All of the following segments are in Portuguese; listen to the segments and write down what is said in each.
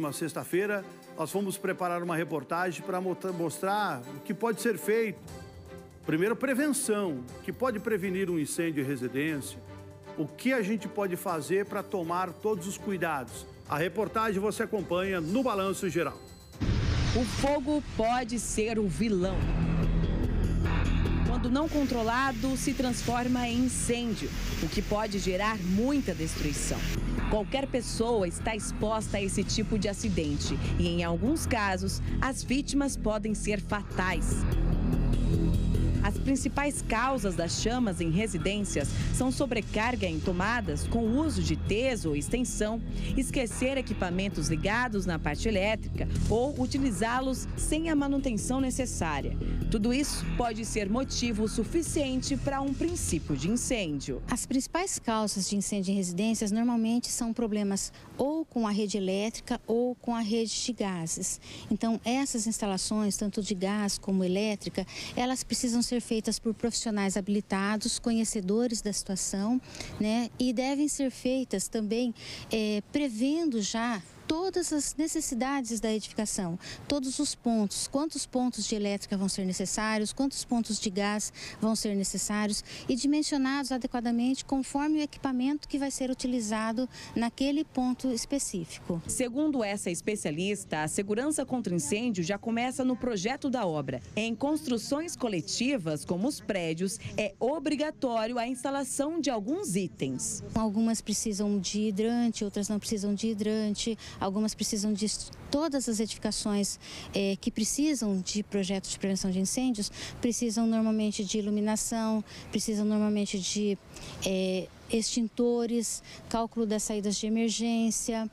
última sexta-feira, nós fomos preparar uma reportagem para mostrar o que pode ser feito. Primeiro, prevenção, que pode prevenir um incêndio em residência. O que a gente pode fazer para tomar todos os cuidados. A reportagem você acompanha no Balanço Geral. O fogo pode ser o vilão. Quando não controlado, se transforma em incêndio, o que pode gerar muita destruição. Qualquer pessoa está exposta a esse tipo de acidente e, em alguns casos, as vítimas podem ser fatais. As principais causas das chamas em residências são sobrecarga em tomadas com uso de teso ou extensão, esquecer equipamentos ligados na parte elétrica ou utilizá-los sem a manutenção necessária. Tudo isso pode ser motivo suficiente para um princípio de incêndio. As principais causas de incêndio em residências normalmente são problemas ou com a rede elétrica ou com a rede de gases. Então, essas instalações, tanto de gás como elétrica, elas precisam ser feitas por profissionais habilitados, conhecedores da situação, né? E devem ser feitas também prevendo já todas as necessidades da edificação, todos os pontos, quantos pontos de elétrica vão ser necessários, quantos pontos de gás vão ser necessários e dimensionados adequadamente conforme o equipamento que vai ser utilizado naquele ponto específico. Segundo essa especialista, a segurança contra incêndio já começa no projeto da obra. Em construções coletivas, como os prédios, é obrigatório a instalação de alguns itens. Algumas precisam de hidrante, outras não precisam de hidrante. Algumas precisam de todas as edificações que precisam de projetos de prevenção de incêndios, precisam normalmente de iluminação, precisam normalmente de extintores, cálculo das saídas de emergência,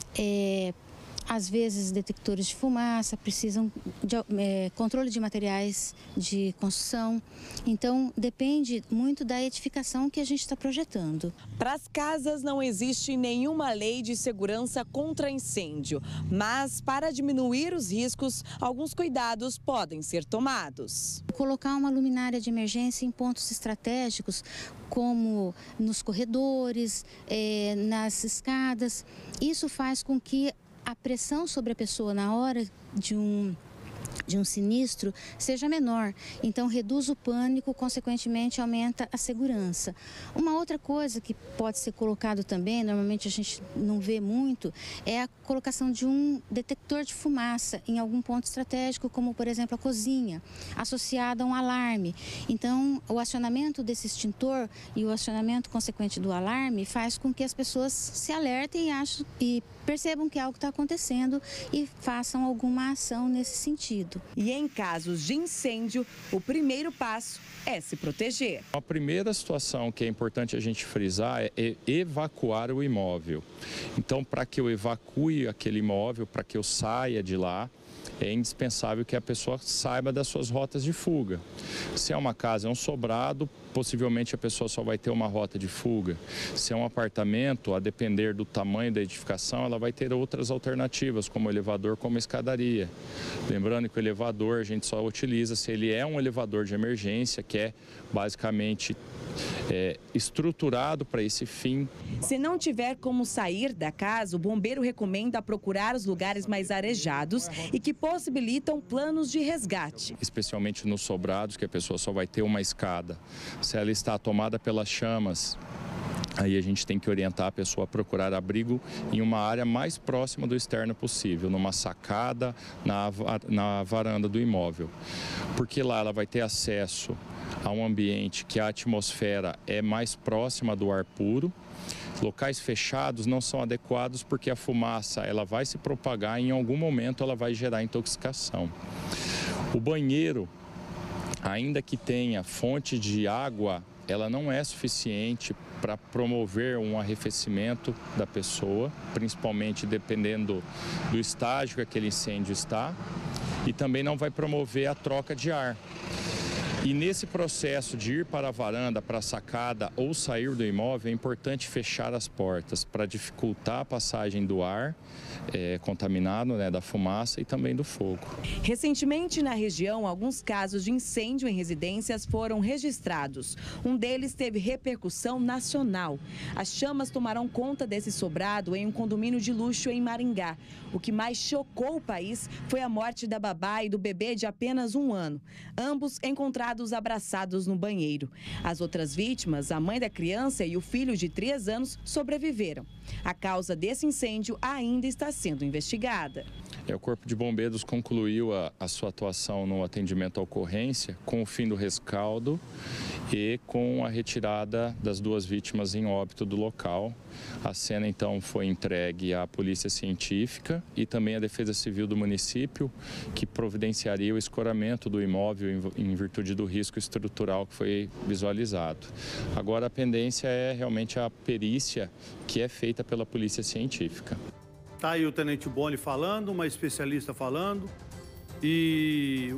às vezes detectores de fumaça, precisam de controle de materiais de construção. Então, depende muito da edificação que a gente está projetando. Para as casas não existe nenhuma lei de segurança contra incêndio, mas para diminuir os riscos, alguns cuidados podem ser tomados. Colocar uma luminária de emergência em pontos estratégicos, como nos corredores, nas escadas. Isso faz com que a pressão sobre a pessoa na hora de um sinistro seja menor, então reduz o pânico, consequentemente aumenta a segurança. Uma outra coisa que pode ser colocado também, normalmente a gente não vê muito, é a colocação de um detector de fumaça em algum ponto estratégico, como por exemplo a cozinha, associado a um alarme. Então o acionamento desse extintor e o acionamento consequente do alarme faz com que as pessoas se alertem e percebam que algo está acontecendo e façam alguma ação nesse sentido. E em casos de incêndio, o primeiro passo é se proteger. A primeira situação que é importante a gente frisar é evacuar o imóvel. Então, para que eu evacue aquele imóvel, para que eu saia de lá, é indispensável que a pessoa saiba das suas rotas de fuga. Se é uma casa, é um sobrado, possivelmente a pessoa só vai ter uma rota de fuga. Se é um apartamento, a depender do tamanho da edificação, ela vai ter outras alternativas, como elevador, como escadaria. Lembrando que o elevador a gente só utiliza se ele é um elevador de emergência, que é basicamente estruturado para esse fim. Se não tiver como sair da casa, o bombeiro recomenda procurar os lugares mais arejados e que possibilitam planos de resgate. Especialmente nos sobrados, que a pessoa só vai ter uma escada. Se ela está tomada pelas chamas, aí a gente tem que orientar a pessoa a procurar abrigo em uma área mais próxima do externo possível, numa sacada, na varanda do imóvel. Porque lá ela vai ter acesso a um ambiente que a atmosfera é mais próxima do ar puro. Locais fechados não são adequados porque a fumaça ela vai se propagar e em algum momento ela vai gerar intoxicação. O banheiro, ainda que tenha fonte de água, ela não é suficiente para promover um arrefecimento da pessoa, principalmente dependendo do estágio que aquele incêndio está, e também não vai promover a troca de ar. E nesse processo de ir para a varanda, para a sacada ou sair do imóvel, é importante fechar as portas para dificultar a passagem do ar contaminado, né, da fumaça e também do fogo. Recentemente, na região, alguns casos de incêndio em residências foram registrados. Um deles teve repercussão nacional. As chamas tomaram conta desse sobrado em um condomínio de luxo em Maringá. O que mais chocou o país foi a morte da babá e do bebê de apenas 1 ano. Ambos encontrados abraçados no banheiro. As outras vítimas, a mãe da criança e o filho de 3 anos, sobreviveram. A causa desse incêndio ainda está sendo investigada. O Corpo de Bombeiros concluiu a sua atuação no atendimento à ocorrência com o fim do rescaldo e com a retirada das 2 vítimas em óbito do local. A cena, então, foi entregue à Polícia Científica e também à Defesa Civil do município, que providenciaria o escoramento do imóvel em virtude do risco estrutural que foi visualizado. Agora, a pendência é realmente a perícia que é feita pela Polícia Científica. Está aí o Tenente Boni falando, uma especialista falando, e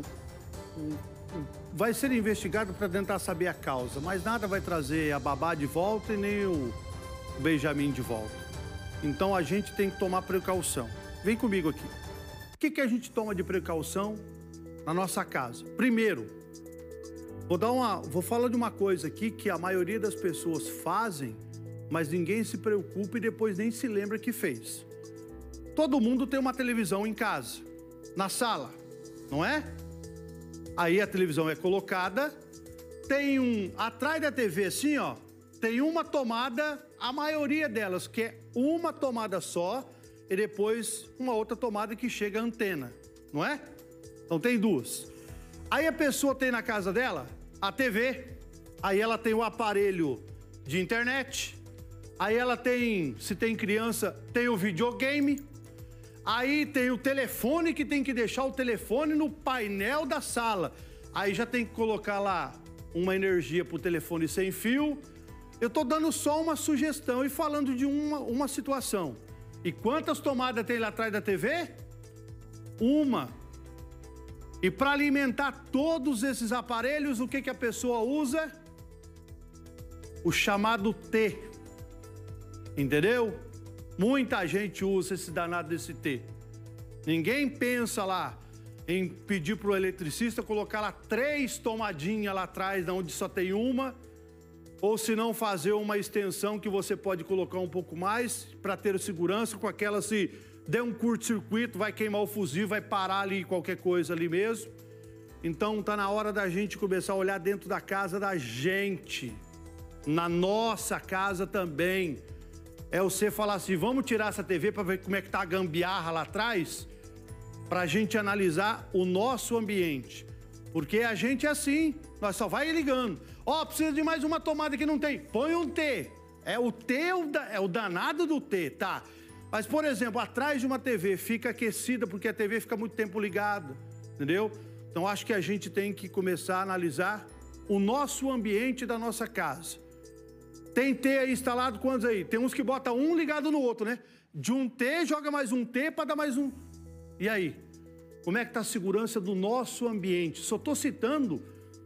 vai ser investigado para tentar saber a causa, mas nada vai trazer a babá de volta e nem o Benjamin de volta. Então a gente tem que tomar precaução. Vem comigo aqui. O que a gente toma de precaução na nossa casa? Primeiro, vou falar de uma coisa aqui que a maioria das pessoas fazem, mas ninguém se preocupa e depois nem se lembra que fez. Todo mundo tem uma televisão em casa, na sala, não é? Aí a televisão é colocada, tem atrás da TV assim, ó, tem uma tomada, a maioria delas, que é uma tomada só, e depois uma outra tomada que chega a antena, não é? Então tem 2. Aí a pessoa tem na casa dela a TV, aí ela tem o aparelho de internet, aí ela tem, se tem criança, tem o videogame. Aí tem o telefone, que tem que deixar o telefone no painel da sala. Aí já tem que colocar lá uma energia para o telefone sem fio. Eu estou dando só uma sugestão e falando de uma situação. E quantas tomadas tem lá atrás da TV? 1. E para alimentar todos esses aparelhos, o que a pessoa usa? O chamado T. Entendeu? Muita gente usa esse danado desse T. Ninguém pensa lá em pedir para o eletricista colocar lá 3 tomadinhas lá atrás, onde só tem uma, ou se não fazer uma extensão que você pode colocar um pouco mais para ter segurança, com aquela, se der um curto-circuito, vai queimar o fusível, vai parar ali qualquer coisa ali mesmo. Então tá na hora da gente começar a olhar dentro da casa da gente, na nossa casa também. É você falar assim, vamos tirar essa TV para ver como é que tá a gambiarra lá atrás, para a gente analisar o nosso ambiente. Porque a gente é assim, nós só vai ligando. Ó, precisa de mais uma tomada que não tem. Põe um T. É o T, é o danado do T, tá? Mas, por exemplo, atrás de uma TV fica aquecida porque a TV fica muito tempo ligada, entendeu? Então, acho que a gente tem que começar a analisar o nosso ambiente da nossa casa. Tem T aí instalado quantos aí? Tem uns que botam um ligado no outro, né? De um T, joga mais um T para dar mais um. E aí? Como é que está a segurança do nosso ambiente? Só estou citando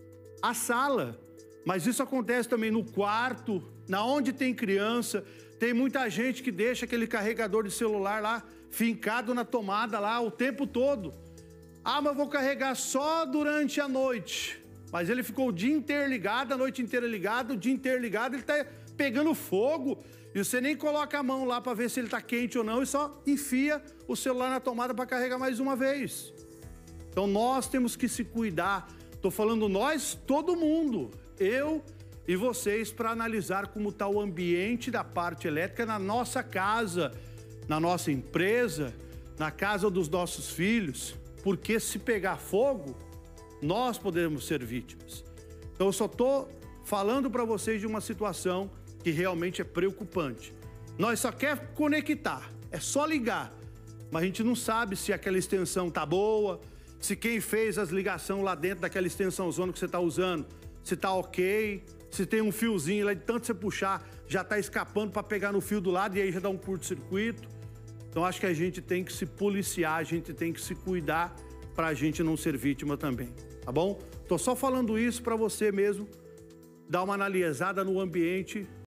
a sala, mas isso acontece também no quarto, na onde tem criança. Tem muita gente que deixa aquele carregador de celular lá, fincado na tomada lá o tempo todo. Ah, mas vou carregar só durante a noite. Mas ele ficou o dia inteiro ligado, a noite inteira ligado, o dia inteiro ligado, ele está pegando fogo e você nem coloca a mão lá para ver se ele está quente ou não e só enfia o celular na tomada para carregar mais uma vez. Então nós temos que se cuidar. Estou falando nós, todo mundo, eu e vocês, para analisar como está o ambiente da parte elétrica na nossa casa, na nossa empresa, na casa dos nossos filhos, porque se pegar fogo, nós podemos ser vítimas. Então eu só estou falando para vocês de uma situação que realmente é preocupante. Nós só queremos conectar, é só ligar, mas a gente não sabe se aquela extensão tá boa, se quem fez as ligações lá dentro daquela extensão zona que você está usando, se tá ok, se tem um fiozinho lá de tanto você puxar, já está escapando para pegar no fio do lado e aí já dá um curto-circuito. Então acho que a gente tem que se policiar, a gente tem que se cuidar para a gente não ser vítima também. tá bom? Tô só falando isso para você mesmo dar uma analisada no ambiente